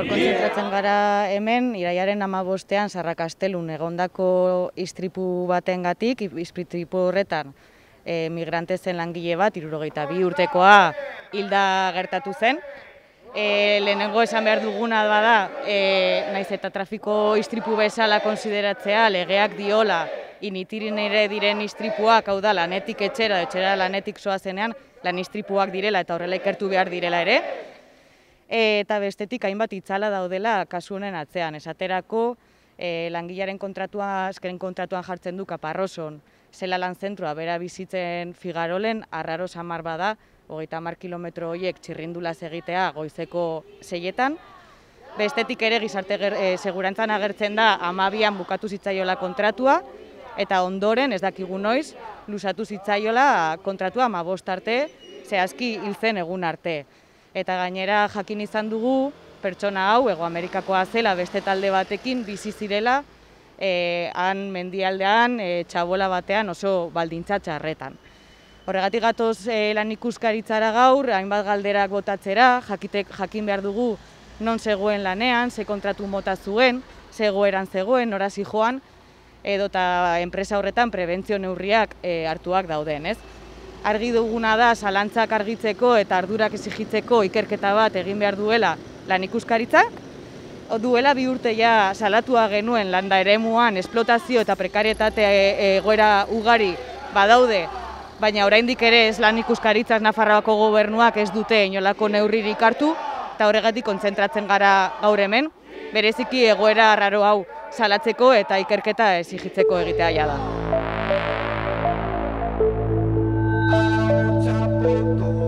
Kontzentratzen gara hemen, iraiaren 15ean Sarrakastelun egondako istripu batengatik, istripu horretan migrante zen langile bat, 62 urtekoa hilda gertatu zen. Lehenengo esan behar duguna bada, naiz eta trafiko istripu bezala konsideratzea, legeak diola, initirin ere diren istripuak, hau da, lanetik etxera, etxera lanetik zoazenean, lan istripuak direla eta horrela ikertu behar direla ere. Eta bestetik hainbat itzala daudela kasu honen atzean. Esaterako, langilearen kontratua, azkenen kontratuan jartzen du Kaparroson, zela lan zentroa bera bizitzen Figarolen, Arraro Samar bada, 30 kilometro horiek txirrindulaz egitea goizeko 6etan. Bestetik ere gizarte segurantzan agertzen da 12an bukatu zitzaiola kontratua, eta ondoren, ez dakigu noiz, luzatu zitzaiola kontratua 15 arte, zehazki hil zen egun arte. Eta gainera jakin izan dugu, pertsona hau, Hego Amerikakoa zela beste talde batekin bizi zirela, han mendialdean, txabola batean oso baldintza txarretan. Horregatik gatoz lan ikuskaritzara gaur, hainbat galderak botatzera, jakin behar dugu non zegoen lanean, ze kontratu mota zuen, ze egoeran zegoen, nora zijoan, edota enpresa horretan prebentzio neurriak hartuak dauden, ez? Argi duguna da, zalantzak argitzeko eta ardurak exigitzeko ikerketa bat egin behar duela lan ikuskaritzak. Duela 2 urte ja salatua genuen landa eremuan esplotazio eta prekarietate egoera ugari badaude, baina oraindik ere ez lan ikuskaritzak Nafarroako gobernuak ez dute inolako neurririk hartu, eta horregatik kontzentratzen gara gaur hemen, bereziki egoera arraro hau salatzeko eta ikerketa exigitzeko egitea ja da.